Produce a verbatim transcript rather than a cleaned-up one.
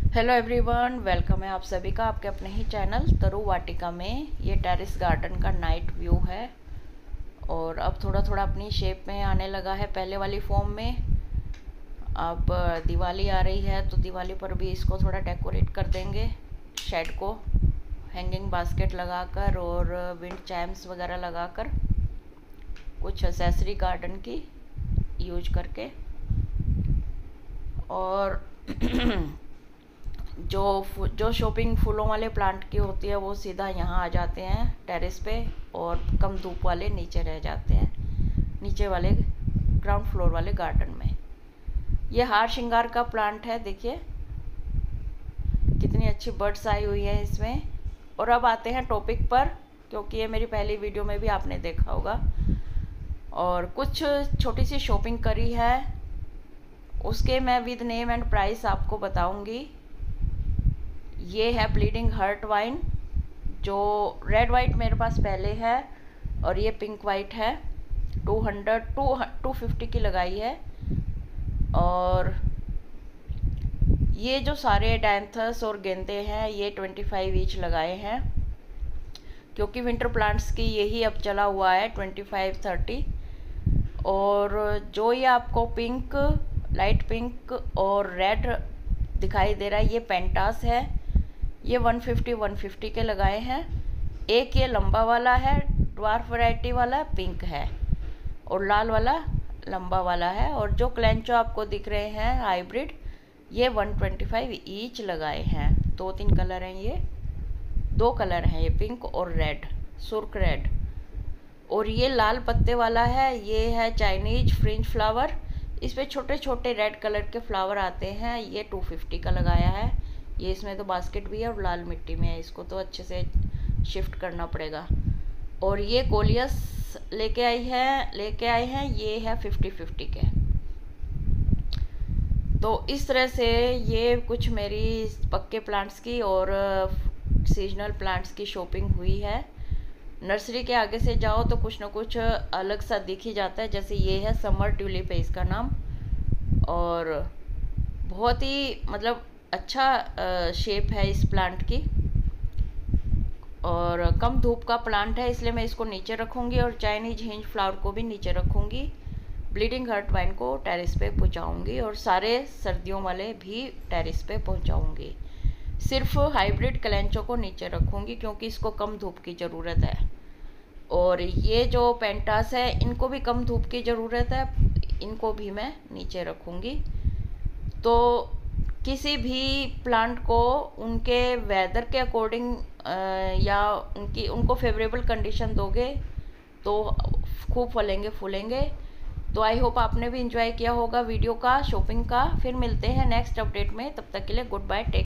Hello everyone, welcome है आप सभी का आपके अपने ही चैनल तरु वाटिका में। ये टेरेस गार्डन का नाइट व्यू है और अब थोड़ा थोड़ा अपनी शेप में आने लगा है पहले वाली फॉर्म में। अब दिवाली आ रही है तो दिवाली पर भी इसको थोड़ा डेकोरेट कर देंगे, शेड को हैंगिंग बास्केट लगाकर और विंड चाइम्स वगैरह लगाकर, कुछ एक्सेसरी गार्डन की यूज करके। और जो जो शॉपिंग फूलों वाले प्लांट की होती है वो सीधा यहाँ आ जाते हैं टेरेस पे, और कम धूप वाले नीचे रह जाते हैं नीचे वाले ग्राउंड फ्लोर वाले गार्डन में। ये हार श्रृंगार का प्लांट है, देखिए कितनी अच्छी बर्ड्स आई हुई हैं इसमें। और अब आते हैं टॉपिक पर, क्योंकि ये मेरी पहली वीडियो में भी आपने देखा होगा। और कुछ छोटी सी शॉपिंग करी है, उसके मैं विद नेम एंड प्राइस आपको बताऊंगी। ये है ब्लीडिंग हार्ट वाइन, जो रेड वाइट मेरे पास पहले है और ये पिंक वाइट है। Two hundred to two fifty की लगाई है। और ये जो सारे डैंथस और गेंदे हैं ये ट्वेंटी फाइव ईच लगाए हैं, क्योंकि विंटर प्लांट्स की यही अब चला हुआ है ट्वेंटी फाइव थर्टी। और जो ये आपको पिंक, लाइट पिंक और रेड दिखाई दे रहा है ये पेंटास है। ये वन फिफ्टी वन फिफ्टी के लगाए हैं। एक ये लंबा वाला है, ड्वार्फ वैरायटी वाला पिंक है, और लाल वाला लंबा वाला है। और जो क्लेंचो आपको दिख रहे हैं हाइब्रिड, ये वन ट्वेंटी फाइव ईच लगाए हैं। दो तीन कलर हैं, ये दो कलर हैं, ये पिंक और रेड, सुर्ख रेड। और ये लाल पत्ते वाला है, ये है चाइनीज फ्रिंज फ्लावर। इस पे छोटे छोटे रेड कलर के फ्लावर आते हैं। ये टू फिफ्टी का लगाया है। ये इसमें तो बास्केट भी है और लाल मिट्टी में है, इसको तो अच्छे से शिफ्ट करना पड़ेगा। और ये कोलियस लेके आई है लेके आए हैं, ये है फिफ्टी फिफ्टी के। तो इस तरह से ये कुछ मेरी पक्के प्लांट्स की और सीजनल प्लांट्स की शॉपिंग हुई है। नर्सरी के आगे से जाओ तो कुछ ना कुछ अलग सा दिख ही जाता है। जैसे ये है समर ट्यूलिप है इसका नाम, और बहुत ही मतलब अच्छा शेप है इस प्लांट की। और कम धूप का प्लांट है, इसलिए मैं इसको नीचे रखूँगी और चाइनीज हिंज फ्लावर को भी नीचे रखूँगी। ब्लीडिंग हार्ट वाइन को टेरेस पे पहुँचाऊँगी और सारे सर्दियों वाले भी टेरेस पे पहुँचाऊँगी। सिर्फ हाइब्रिड क्लेंचो को नीचे रखूँगी क्योंकि इसको कम धूप की ज़रूरत है। और ये जो पेंटास है इनको भी कम धूप की ज़रूरत है, इनको भी मैं नीचे रखूँगी। तो किसी भी प्लांट को उनके वेदर के अकॉर्डिंग या उनकी उनको फेवरेबल कंडीशन दोगे तो खूब फलेंगे फूलेंगे। तो आई होप आपने भी इंजॉय किया होगा वीडियो का, शॉपिंग का। फिर मिलते हैं नेक्स्ट अपडेट में, तब तक के लिए गुड बाय, टेक